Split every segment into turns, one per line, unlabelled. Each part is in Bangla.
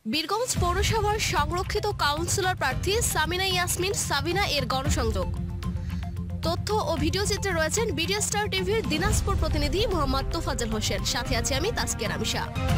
বীরগঞ্জ পৌরসভার সংরক্ষিত কাউন্সিলর প্রার্থী সামিনা ইয়াসমিন সাবিনা এর গণসংযোগ। তথ্য ও ভিডিও চিত্রে রয়েছেন বিডিও স্টার টিভির দিনাজপুর প্রতিনিধি মোহাম্মদ তোফাজ্জল হোসেন, সাথে আছি আমি তাসকিয়া রামিশা।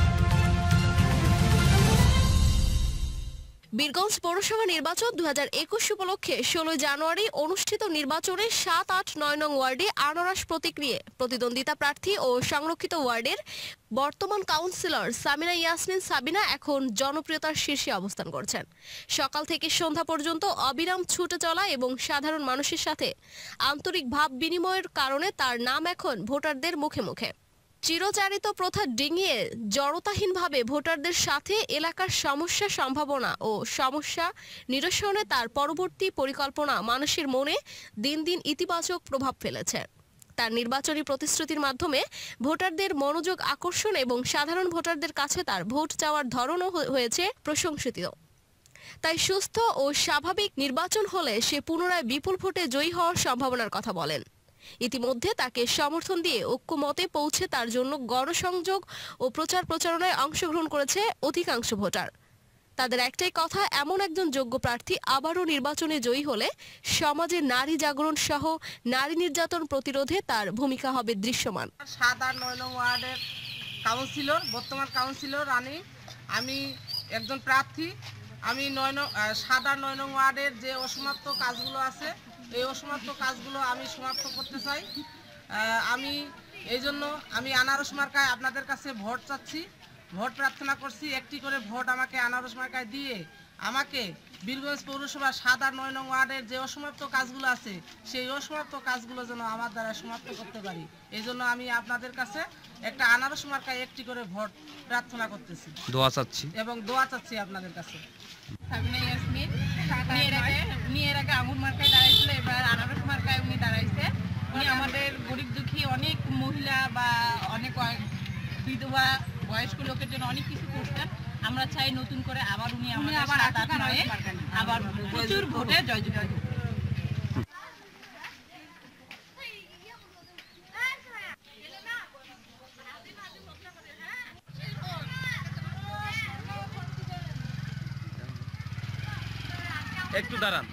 বীরগঞ্জ পৌরসভা নির্বাচন 2021 উপলক্ষে 16 জানুয়ারি অনুষ্ঠিত নির্বাচনে 7, 8, 9 নং ওয়ার্ডে আনারস প্রতিক্রিয়ে প্রতিদ্বন্দ্বিতা প্রার্থী ও সংরক্ষিত ওয়ার্ডের বর্তমান কাউন্সিলর সামিনা ইয়াসমিন সাবিনা এখন জনপ্রিয়তার শীর্ষে অবস্থান করছেন। সকাল থেকে সন্ধ্যা পর্যন্ত অবিরাম ছুটে চলা এবং সাধারণ মানুষের সাথে আন্তরিক ভাব বিনিময়ের কারণে তার নাম এখন ভোটারদের মুখে মুখে। চিরচারিত প্রথা ডিঙিয়ে জড়তাহীনভাবে ভোটারদের সাথে এলাকার সমস্যা সম্ভাবনা ও সমস্যা নিরসনে তার পরবর্তী পরিকল্পনা মানুষের মনে দিন দিন ইতিবাচক প্রভাব ফেলেছে। তার নির্বাচনী প্রতিশ্রুতির মাধ্যমে ভোটারদের মনোযোগ আকর্ষণ এবং সাধারণ ভোটারদের কাছে তার ভোট চাওয়ার ধরনও হয়েছে প্রশংসিত। তাই সুস্থ ও স্বাভাবিক নির্বাচন হলে সে পুনরায় বিপুল ভোটে জয়ী হওয়ার সম্ভাবনার কথা বলেন। ইতিমধ্যে তাকে সমর্থন দিয়ে ঐক্যমতে পৌঁছে তার জন্য গণসংযোগ ও প্রচার প্রচারণায় অংশগ্রহণ করেছে অধিকাংশ ভোটার। তাদের একটাই কথা, এমন একজন যোগ্য প্রার্থী আবারও নির্বাচনে জয়ী হলে সমাজে নারী জাগরণ সহ নারী নির্যাতন প্রতিরোধে তার ভূমিকা হবে দৃশ্যমান।
7 আর 9 নং ওয়ার্ডের কাউন্সিলর, বর্তমান কাউন্সিলর রানী। আমি একজন প্রার্থী। আমি 7 আর 9 নং ওয়ার্ডের যে অসমাপ্ত কাজগুলো আছে, এই অসমাপ্ত কাজগুলো আমি সমাপ্ত করতে চাই। আমি এই জন্য আমি আনারস মার্কায় আপনাদের কাছে ভোট চাচ্ছি, ভোট প্রার্থনা করছি। একটি করে ভোট আমাকে আনারস মার্কায় দিয়ে আমাকে বীরগঞ্জ পৌরসভা 7 আর 9 নং ওয়ার্ডের যে অসমাপ্ত কাজগুলো আছে, সেই অসমাপ্ত কাজগুলো যেন আমার দ্বারা সমাপ্ত করতে পারি, এই জন্য আমি আপনাদের কাছে একটা আনারস মার্কায় একটি করে ভোট প্রার্থনা করতেছি,
দোয়া চাচ্ছি
এবং দোয়া চাচ্ছি আপনাদের কাছে।
সাবিনা ইয়াসমিন উনি এর আগে আঙুর মার্কায় দাঁড়াইছিল, এবার আনারস মার্কায় উনি দাঁড়াইছে। উনি আমাদের গরিব দুঃখী অনেক মহিলা বা অনেক বিধবা বয়স্ক লোকের জন্য অনেক কিছু করতেন। আমরা চাই নতুন করে আবার উনি আবার আবার প্রচুর ভোটে জয়যুক্ত হোক।
একটু দাঁড়ান।